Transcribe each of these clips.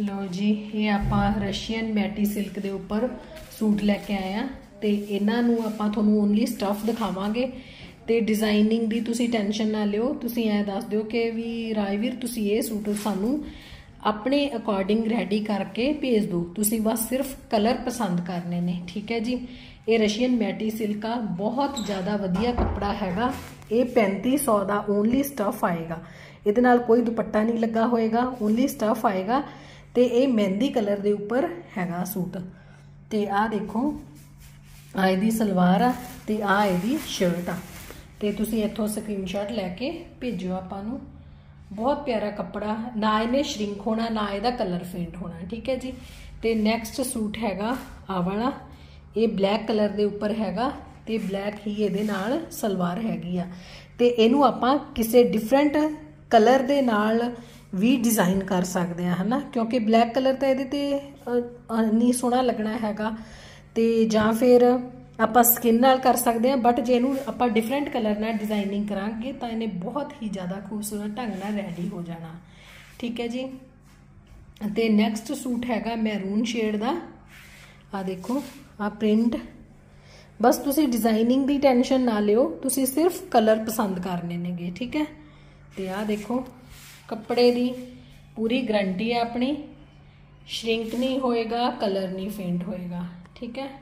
लो जी, ये आपां Russian मैटी silk के उपर सूट लैके आए हैं। तो इन्हां नूं आपां तुहानूं ओनली स्टफ दिखावांगे ते डिजाइनिंग दी तुसीं टेंशन ना लिओ। तुसीं ऐ दस दिओ कि भी राजवीर तुसीं ये सूट सानूं अपने अकॉर्डिंग रेडी करके भेज दो, तुसीं बस सिर्फ कलर पसंद करने ने। ठीक है जी। ये रशियन मैटी सिल्क आ, बहुत ज़्यादा वधिया कपड़ा हैगा। ये 3500 का ओनली स्टफ आएगा, ये नाल कोई दुपट्टा नहीं लगा होएगा, ओनली स्टफ आएगा। तो ये मेहंदी कलर के उपर हैगा सूट। तो आ देखो, आ इहदी सलवार आ ते आ इहदी शर्ट आ। तो तुसीं इत्थों स्क्रीनशॉट लैके भेजो आपां नूं। बहुत प्यारा कपड़ा, ना इन्हें श्रिंक होना ना इहदा कलर फेंट होना। ठीक है जी। तो नैक्सट सूट हैगा आ वाला, ये ब्लैक कलर के उपर हैगा ते ब्लैक ही इहदे नाल सलवार हैगी आ। ते इहनूं आपां किसी डिफरेंट कलर दे नाल भी डिज़ाइन कर सकते हैं, है ना, क्योंकि ब्लैक कलर तो ये नहीं सोहना लगना हैगा। तो जां फिर आपां स्किन नाल कर सकते हैं, बट जे इहनूं आपां डिफरेंट कलर नाल डिजाइनिंग करांगे तो इन्हें बहुत ही ज़्यादा खूबसूरत ढंग नाल रेडी हो जाना। ठीक है जी। तो नैक्सट सूट हैगा मैरून शेड का। आ देखो, आ प्रिंट, बस तुसी डिजाइनिंग की टेंशन ना लिओ, तुसी सिर्फ कलर पसंद करने ने। ठीक है। तो आ देखो, कपड़े की पूरी गारंटी है अपनी, श्रिंक नहीं होएगा, कलर नहीं फेंट होएगा। ठीक है।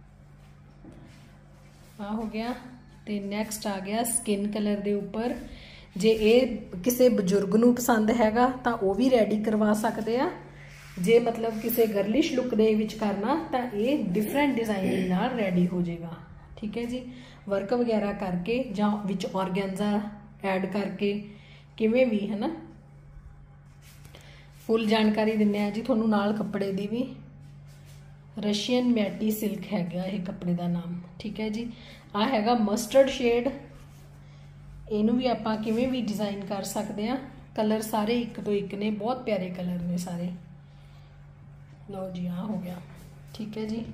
आ हो गया। तो नैक्सट आ गया स्किन कलर के उपर। जे ये किसी बजुर्ग नूं पसंद हैगा तो वह भी रेडी करवा सकते हैं। जे मतलब किसी गर्लिश लुक दे विच करना तो ये डिफरेंट डिजाइनिंग नाल रेडी हो जाएगा। ठीक है जी। वर्क वगैरह करके जां विच ऑर्गेन्जा ऐड करके किवें भी, है ना। फुल जानकारी दिंने आ जी थोनू नाल कपड़े की भी। रशियन मैटी सिल्क हैगा ये कपड़े का नाम। ठीक है जी। आ हैगा मस्टर्ड शेड, इनू भी आपां किवें भी डिजाइन कर सकते हैं। कलर सारे एक तो एक ने, बहुत प्यारे कलर ने सारे। लो जी, आ हो गया। ठीक है जी।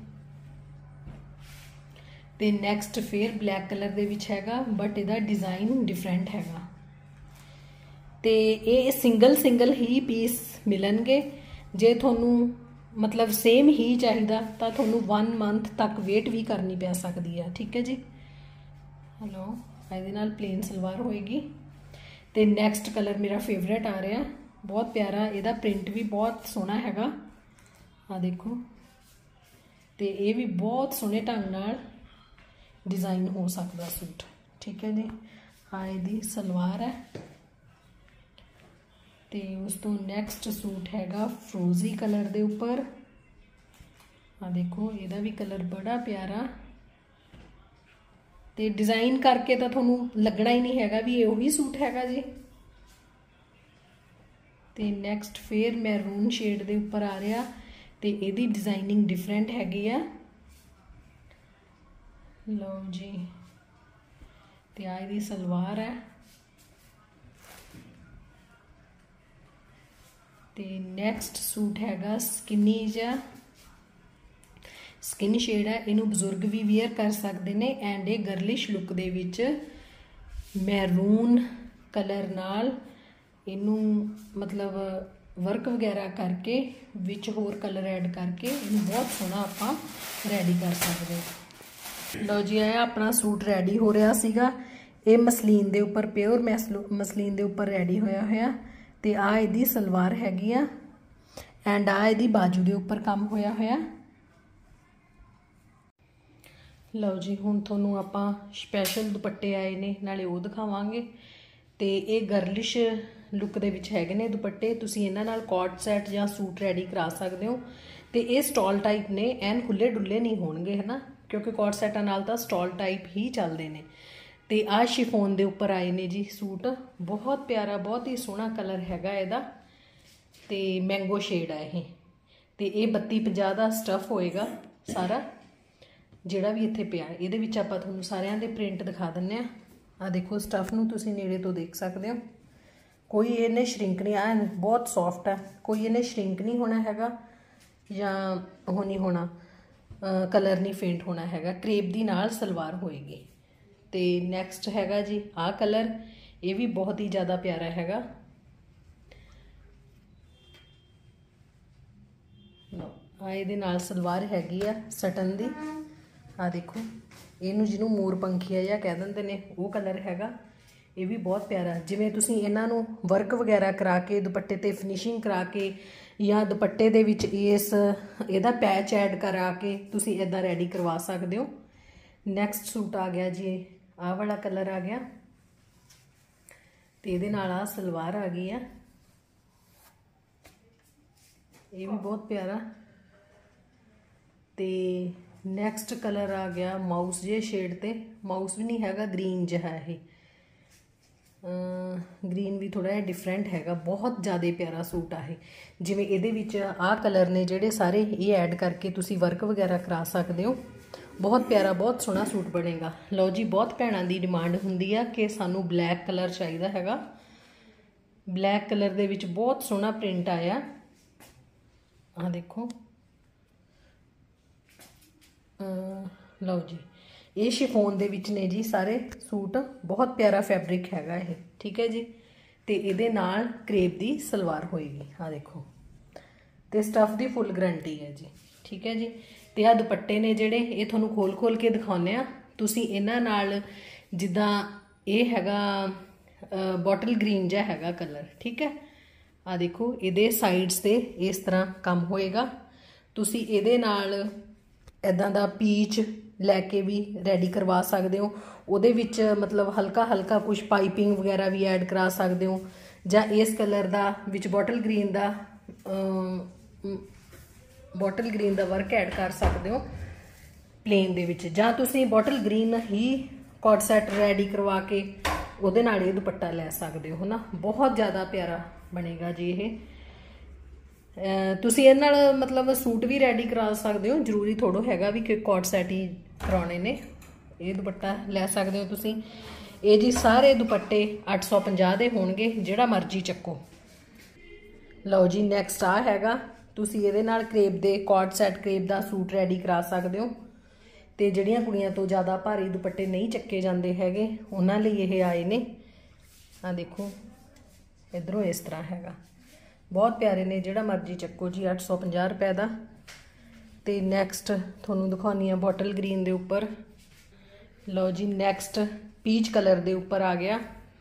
तो नैक्सट फिर ब्लैक कलर दे विच हैगा, बट इहदा डिजाइन डिफरेंट हैगा। तो ये सिंगल सिंगल ही पीस मिलणगे। जे थोनू मतलब सेम ही चाहिए तो थोनू 1 मंथ तक वेट भी करनी पै सकती है। ठीक है जी। हेलो, इहदे नाल प्लेन सलवार होएगी। तो नैक्सट कलर मेरा फेवरेट आ रहा, बहुत प्यारा, इहदा प्रिंट भी बहुत सोहना हैगा। आ देखो, तो ये भी बहुत सोहने ढंग नाल डिजाइन हो सकता सूट। ठीक है जी। आ इहदी सलवार है। तो उस तो नैक्सट सूट हैगा फ्रोजी कलर के उपर। आ देखो, यदा भी कलर बड़ा प्यारा। तो डिजाइन करके तो थोनू लगना ही नहीं हैगा भी ये वही सूट हैगा जी। तो नैक्सट फिर मैरून शेड के उपर आ रहा, तो यदी डिजाइनिंग डिफरेंट हैगी आ। लो जी, तो आ इहदी सलवार है। तो नैक्सट सूट हैगा स्किनी जा, स्किन शेड है, इनू बजुर्ग भी वेयर कर सकते हैं। एंड ये गर्लिश लुक दे विच मैरून कलर नाल इनू मतलब वर्क वगैरह करके विच होर कलर ऐड करके इनू बहुत सोहना आपां रेडी कर सकते हैं। लो जी, आया अपना सूट रेडी हो रहा सीगा। ये मसलीन के उपर, प्योर मसलीन के उपर रेडी होया होया। तो आ इहदी सलवार हैगी आ, एंड आ इहदी बाजू के उपर काम होया होया। लो जी, हुण तुहानूं आपां स्पैशल दुपट्टे आए ने, नाले वो दिखावांगे। तो ये गर्लिश लुक दे विच हैगे ने दुपट्टे, तुसीं इन्हां नाल कॉट सैट जां सूट रेडी करा सकते हो। तो ये स्टॉल टाइप ने, एन खुले डुले नहीं होणगे, है ना, क्योंकि कॉट सैटां नाल तां स्टॉल टाइप ही चलते हैं। तो आ शिफोन के उपर आए ने जी सूट, बहुत प्यारा, बहुत ही सोहना कलर हैगा इहदा। तो मैंगो शेड है ये। तो ये 3250 का स्टफ होएगा सारा, जिहड़ा भी इत्थे पिया। इहदे विच आपां तुहानूं सारियां दे प्रिंट दिखा दिंने आ। देखो, स्टफ नूं तुसीं नेड़े तो देख सकते हो, कोई इन्हें श्रिंक नहीं, आ बहुत सॉफ्ट है, कोई इन्हें श्रिंक नहीं होना हैगा जां वो नहीं होना, कलर नहीं फेंट होना हैगा। क्रेप दी नाल सलवार होएगी। तो नैक्सट हैगा जी आ कलर, ये भी बहुत ही ज़्यादा प्यारा हैगा। ਆ ਇਹਦੇ ਨਾਲ ਸਲਵਾਰ ਹੈਗੀ ਆ ਸਟਨ ਦੀ। ਆ ਦੇਖੋ, ਇਹਨੂੰ ਜਿਹਨੂੰ ਮੋਰ ਪੰਖੀਆ ਜਾਂ ਕਹਿ ਦਿੰਦੇ ਨੇ ਉਹ ਕਲਰ ਹੈਗਾ। ਇਹ ਵੀ ਬਹੁਤ ਪਿਆਰਾ। ਜਿਵੇਂ ਤੁਸੀਂ ਇਹਨਾਂ ਨੂੰ ਵਰਕ ਵਗੈਰਾ ਕਰਾ ਕੇ ਦੁਪੱਟੇ ਤੇ ਫਿਨਿਸ਼ਿੰਗ ਕਰਾ ਕੇ ਜਾਂ ਦੁਪੱਟੇ ਦੇ ਵਿੱਚ ਇਹਦਾ ਪੈਚ ਐਡ ਕਰਾ ਕੇ ਤੁਸੀਂ ਇਦਾਂ ਰੈਡੀ ਕਰਵਾ ਸਕਦੇ ਹੋ। ਨੈਕਸਟ ਸੂਟ ਆ ਗਿਆ ਜੀ, ਆਹ ਵਾਲਾ ਕਲਰ ਆ ਗਿਆ ਤੇ ਇਹਦੇ ਨਾਲ ਆ ਸਲਵਾਰ ਆ ਗਈ ਆ। ਇਹ ਵੀ ਬਹੁਤ ਪਿਆਰਾ। ਤੇ ਨੈਕਸਟ ਕਲਰ ਆ ਗਿਆ ਮਾਊਸ ਜੇ ਸ਼ੇਡ ਤੇ, ਮਾਊਸ ਵੀ ਨਹੀਂ ਹੈਗਾ, ਗ੍ਰੀਨ ਜਿਹਾ ਇਹ, ਗ੍ਰੀਨ ਵੀ ਥੋੜਾ ਜਿਹਾ ਡਿਫਰੈਂਟ ਹੈਗਾ। ਬਹੁਤ ਜ਼ਿਆਦਾ ਪਿਆਰਾ ਸੂਟ ਆ ਇਹ। ਜਿਵੇਂ ਇਹਦੇ ਵਿੱਚ ਆਹ ਕਲਰ ਨੇ ਜਿਹੜੇ ਸਾਰੇ, ਇਹ ਐਡ ਕਰਕੇ ਤੁਸੀਂ ਵਰਕ ਵਗੈਰਾ ਕਰਾ ਸਕਦੇ ਹੋ। ਬਹੁਤ ਪਿਆਰਾ, ਬਹੁਤ ਸੋਹਣਾ ਸੂਟ ਬਣੇਗਾ। ਲਓ ਜੀ, ਬਹੁਤ ਭੈਣਾਂ ਦੀ ਡਿਮਾਂਡ ਹੁੰਦੀ ਆ ਕਿ ਸਾਨੂੰ ਬਲੈਕ ਕਲਰ ਚਾਹੀਦਾ ਹੈਗਾ। ਬਲੈਕ ਕਲਰ ਦੇ ਵਿੱਚ ਬਹੁਤ ਸੋਹਣਾ ਪ੍ਰਿੰਟ ਆਇਆ। ਆ ਦੇਖੋ, ਲਓ ਜੀ, ਇਹ ਸ਼ਿਫੋਨ ਦੇ ਵਿੱਚ ਨੇ ਜੀ ਸਾਰੇ ਸੂਟ। ਬਹੁਤ ਪਿਆਰਾ ਫੈਬਰਿਕ ਹੈਗਾ ਇਹ, ਠੀਕ ਹੈ ਜੀ। ਤੇ ਇਹਦੇ ਨਾਲ ਕਰੇਪ ਦੀ ਸਲਵਾਰ ਹੋਏਗੀ। ਆ ਦੇਖੋ, ਤੇ ਸਟਫ ਦੀ ਫੁੱਲ ਗਰੰਟੀ ਹੈ ਜੀ, ਠੀਕ ਹੈ ਜੀ। ਤੇ ਆ ਦੁਪੱਟੇ ਨੇ ਜਿਹੜੇ, ਇਹ ਤੁਹਾਨੂੰ ਖੋਲ ਕੇ ਦਿਖਾਉਂਦੇ ਆ। ਤੁਸੀਂ ਇਹਨਾਂ ਨਾਲ, ਜਿੱਦਾਂ ਇਹ ਹੈਗਾ ਬੋਟਲ ਗ੍ਰੀਨ ਜਿਹਾ ਹੈਗਾ ਕਲਰ, ਠੀਕ ਹੈ। ਆ ਦੇਖੋ, ਇਹਦੇ ਸਾਈਡਸ ਤੇ ਇਸ ਤਰ੍ਹਾਂ ਕੰਮ ਹੋਏਗਾ। ਤੁਸੀਂ ਇਹਦੇ ਨਾਲ ਇਦਾਂ ਦਾ ਪੀਚ ਲੈ ਕੇ ਵੀ ਰੈਡੀ ਕਰਵਾ ਸਕਦੇ ਹੋ। ਉਹਦੇ ਵਿੱਚ ਮਤਲਬ ਹਲਕਾ ਕੁਝ ਪਾਈਪਿੰਗ ਵਗੈਰਾ ਵੀ ਐਡ ਕਰਾ ਸਕਦੇ ਹੋ। ਜਾਂ ਇਸ ਕਲਰ ਦਾ ਵਿੱਚ ਬੋਟਲ ਗ੍ਰੀਨ ਦਾ ਵਰਕ ਐਡ ਕਰ ਸਕਦੇ ਹੋ ਪਲੇਨ ਦੇ ਵਿੱਚ। ਜਾਂ ਤੁਸੀਂ ਬੋਟਲ ਗ੍ਰੀਨ ਹੀ ਕੋਟ ਸੈਟ ਰੈਡੀ ਕਰਵਾ ਕੇ ਉਹਦੇ ਨਾਲ ਇਹ ਦੁਪੱਟਾ ਲੈ ਸਕਦੇ ਹੋ, ਹਨਾ। ਬਹੁਤ ਜ਼ਿਆਦਾ ਪਿਆਰਾ ਬਣੇਗਾ ਜੀ ਇਹ। ਤੁਸੀਂ ਇਹ ਨਾਲ ਮਤਲਬ ਸੂਟ ਵੀ ਰੈਡੀ ਕਰਾ ਸਕਦੇ ਹੋ। ਜ਼ਰੂਰੀ ਥੋੜ੍ਹਾ ਹੈਗਾ ਵੀ ਕਿ ਕੋਟ ਸੈਟ ਹੀ ਕਰਾਉਣੇ ਨੇ। ਇਹ ਦੁਪੱਟਾ ਲੈ ਸਕਦੇ ਹੋ ਤੁਸੀਂ। ਇਹ ਜੀ ਸਾਰੇ ਦੁਪੱਟੇ 850 ਦੇ ਹੋਣਗੇ, ਜਿਹੜਾ ਮਰਜ਼ੀ ਚੱਕੋ। ਲਓ ਜੀ, ਨੈਕਸਟ ਆ ਹੈਗਾ, ਤੁਸੀਂ ਇਹਦੇ ਨਾਲ ਕਰੇਪ ਦੇ ਕੋਟ ਸੈਟ ਕਰੇਪ ਦਾ ਸੂਟ ਰੈਡੀ ਕਰਾ ਸਕਦੇ ਹੋ। ਤੇ ਜਿਹੜੀਆਂ ਕੁੜੀਆਂ ਤੋਂ ਜ਼ਿਆਦਾ ਭਾਰੀ ਦੁਪੱਟੇ ਨਹੀਂ ਚੱਕੇ ਜਾਂਦੇ ਹੈਗੇ, ਉਹਨਾਂ ਲਈ ਇਹ ਆਏ ਨੇ। ਆ ਦੇਖੋ, ਇਧਰੋਂ ਇਸ ਤਰ੍ਹਾਂ ਹੈਗਾ। ਬਹੁਤ ਪਿਆਰੇ ਨੇ, ਜਿਹੜਾ ਮਰਜ਼ੀ ਚੱਕੋ ਜੀ। 850 ਰੁਪਏ ਦਾ। ਤੇ ਨੈਕਸਟ ਤੁਹਾਨੂੰ ਦਿਖਾਉਣੀ ਆ ਬੋਟਲ ਗ੍ਰੀਨ ਦੇ ਉੱਪਰ। ਲਓ ਜੀ, ਨੈਕਸਟ ਪੀਚ ਕਲਰ ਦੇ ਉੱਪਰ ਆ ਗਿਆ।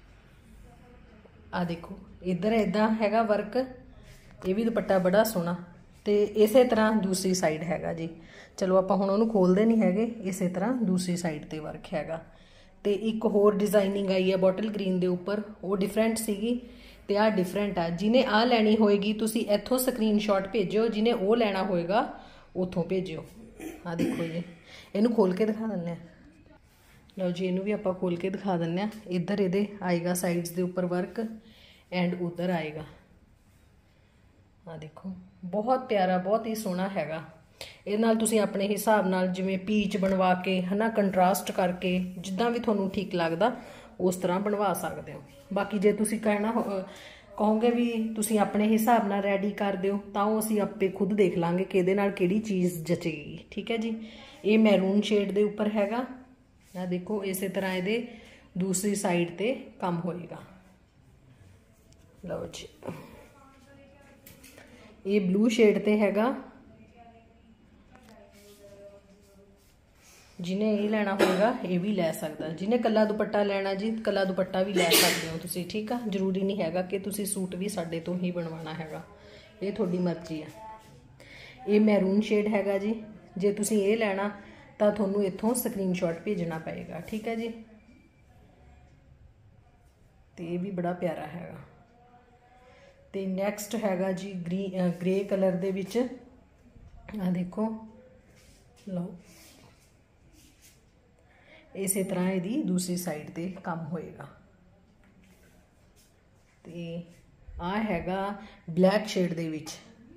ਆ ਦੇਖੋ, ਇੱਧਰ ਇਦਾਂ ਹੈਗਾ ਵਰਕ। ਇਹ ਵੀ ਦੁਪੱਟਾ ਬੜਾ ਸੋਹਣਾ। ਤੇ ਇਸੇ ਤਰ੍ਹਾਂ ਦੂਸਰੀ ਸਾਈਡ ਹੈਗਾ ਜੀ। ਚਲੋ ਆਪਾਂ ਹੁਣ ਉਹਨੂੰ ਖੋਲਦੇ ਨਹੀਂ ਹੈਗੇ। ਇਸੇ ਤਰ੍ਹਾਂ ਦੂਸਰੀ ਸਾਈਡ ਤੇ ਵਰਕ ਹੈਗਾ। ਤੇ ਇੱਕ ਹੋਰ ਡਿਜ਼ਾਈਨਿੰਗ ਆਈ ਹੈ ਬੋਟਲ ਗ੍ਰੀਨ ਦੇ ਉੱਪਰ, ਉਹ ਡਿਫਰੈਂਟ ਸੀਗੀ ਤੇ ਆਹ ਡਿਫਰੈਂਟ ਆ। ਜਿਹਨੇ ਆਹ ਲੈਣੀ ਹੋਏਗੀ ਤੁਸੀਂ ਇੱਥੋਂ ਸਕਰੀਨਸ਼ਾਟ ਭੇਜਿਓ, ਜਿਹਨੇ ਉਹ ਲੈਣਾ ਹੋਏਗਾ ਉੱਥੋਂ ਭੇਜਿਓ। ਆ ਦੇਖੋ ਜੀ, ਇਹਨੂੰ ਖੋਲ ਕੇ ਦਿਖਾ ਦਿੰਦੇ ਆ। ਲਓ ਜੀ, ਇਹਨੂੰ ਵੀ ਆਪਾਂ ਖੋਲ ਕੇ ਦਿਖਾ ਦਿੰਦੇ ਆ। ਇੱਧਰ ਇਹਦੇ ਆਏਗਾ ਸਾਈਡਸ ਦੇ ਉੱਪਰ ਵਰਕ ਐਂਡ ਉੱਧਰ ਆਏਗਾ। ਆ ਦੇਖੋ, ਬਹੁਤ ਪਿਆਰਾ, ਬਹੁਤ ਹੀ ਸੋਹਣਾ ਹੈਗਾ। ਇਹ ਨਾਲ ਤੁਸੀਂ ਆਪਣੇ ਹਿਸਾਬ ਨਾਲ ਜਿਵੇਂ ਪੀਚ ਬਣਵਾ ਕੇ, ਹਨਾ, ਕੰਟਰਾਸਟ ਕਰਕੇ, ਜਿੱਦਾਂ ਵੀ ਤੁਹਾਨੂੰ ਠੀਕ ਲੱਗਦਾ ਉਸ ਤਰ੍ਹਾਂ ਬਣਵਾ ਸਕਦੇ ਹੋ। ਬਾਕੀ ਜੇ ਤੁਸੀਂ ਕਹੋਗੇ ਵੀ ਤੁਸੀਂ ਆਪਣੇ ਹਿਸਾਬ ਨਾਲ ਰੈਡੀ ਕਰ ਦਿਓ, ਤਾਂ ਉਹ ਅਸੀਂ ਆਪੇ ਖੁਦ ਦੇਖ ਲਾਂਗੇ ਕਿ ਇਹਦੇ ਨਾਲ ਕਿਹੜੀ ਚੀਜ਼ ਜਚੇਗੀ, ਠੀਕ ਹੈ ਜੀ। ਇਹ ਮੈਰੂਨ ਸ਼ੇਡ ਦੇ ਉੱਪਰ ਹੈਗਾ। ਆ ਦੇਖੋ, ਇਸੇ ਤਰ੍ਹਾਂ ਇਹਦੇ ਦੂਸਰੀ ਸਾਈਡ ਤੇ ਕੰਮ ਹੋਏਗਾ। ਲਓ ਜੀ, ਇਹ ਬਲੂ ਸ਼ੇਡ ਤੇ ਹੈਗਾ। ਜਿਹਨੇ ਇਹ ਲੈਣਾ ਹੋਏਗਾ ਇਹ ਵੀ ਲੈ ਸਕਦਾ। ਜਿਹਨੇ ਕੱਲਾ ਦੁਪੱਟਾ ਲੈਣਾ ਜੀ, ਕੱਲਾ ਦੁਪੱਟਾ ਵੀ ਲੈ ਸਕਦੇ ਹੋ ਤੁਸੀਂ, ਠੀਕ ਆ। ਜ਼ਰੂਰੀ ਨਹੀਂ ਹੈਗਾ ਕਿ ਤੁਸੀਂ ਸੂਟ ਵੀ ਸਾਡੇ ਤੋਂ ਹੀ ਬਣਵਾਉਣਾ ਹੈਗਾ, ਇਹ ਤੁਹਾਡੀ ਮਰਜ਼ੀ ਆ। ਇਹ ਮੈਰੂਨ ਸ਼ੇਡ ਹੈਗਾ ਜੀ। ਜੇ ਤੁਸੀਂ ਇਹ ਲੈਣਾ ਤਾਂ ਤੁਹਾਨੂੰ ਇੱਥੋਂ ਸਕਰੀਨਸ਼ਾਟ ਭੇਜਣਾ ਪਏਗਾ, ਠੀਕ ਹੈ ਜੀ। ਤੇ ਇਹ ਵੀ ਬੜਾ ਪਿਆਰਾ ਹੈਗਾ। ਤੇ ਨੈਕਸਟ ਹੈਗਾ ਜੀ ਗ੍ਰੇ ਕਲਰ ਦੇ ਵਿੱਚ। ਆ ਦੇਖੋ, ਲਓ, ਇਸੇ ਤਰ੍ਹਾਂ ਇਹਦੀ ਦੂਸਰੀ ਸਾਈਡ ਤੇ ਕੰਮ ਹੋਏਗਾ। ਤੇ ਆ ਹੈਗਾ ਬਲੈਕ ਸ਼ੇਡ ਦੇ ਵਿੱਚ।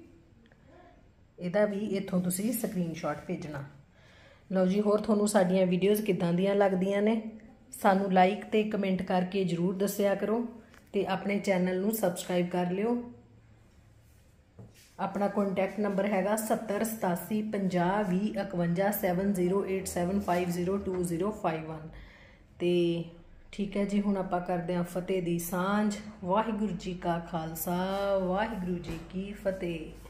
ਇਹਦਾ ਵੀ ਇੱਥੋਂ ਤੁਸੀਂ ਸਕਰੀਨਸ਼ਾਟ ਭੇਜਣਾ। ਲਓ ਜੀ, ਹੋਰ ਤੁਹਾਨੂੰ ਸਾਡੀਆਂ ਵੀਡੀਓਜ਼ ਕਿੱਦਾਂ ਦੀਆਂ ਲੱਗਦੀਆਂ ਨੇ ਸਾਨੂੰ ਲਾਈਕ ਤੇ ਕਮੈਂਟ ਕਰਕੇ ਜ਼ਰੂਰ ਦੱਸਿਆ ਕਰੋ। ਤੇ ਆਪਣੇ ਚੈਨਲ ਨੂੰ ਸਬਸਕ੍ਰਾਈਬ ਕਰ ਲਿਓ। ਆਪਣਾ ਕੰਟੈਕਟ ਨੰਬਰ ਹੈਗਾ 708720517087502051। ਤੇ ਠੀਕ ਹੈ ਜੀ, ਹੁਣ ਆਪਾਂ ਕਰਦੇ ਹਾਂ ਫਤਿਹ ਦੀ ਸਾਂਝ। ਵਾਹਿਗੁਰੂ ਜੀ ਕਾ ਖਾਲਸਾ, ਵਾਹਿਗੁਰੂ ਜੀ ਕੀ ਫਤਿਹ।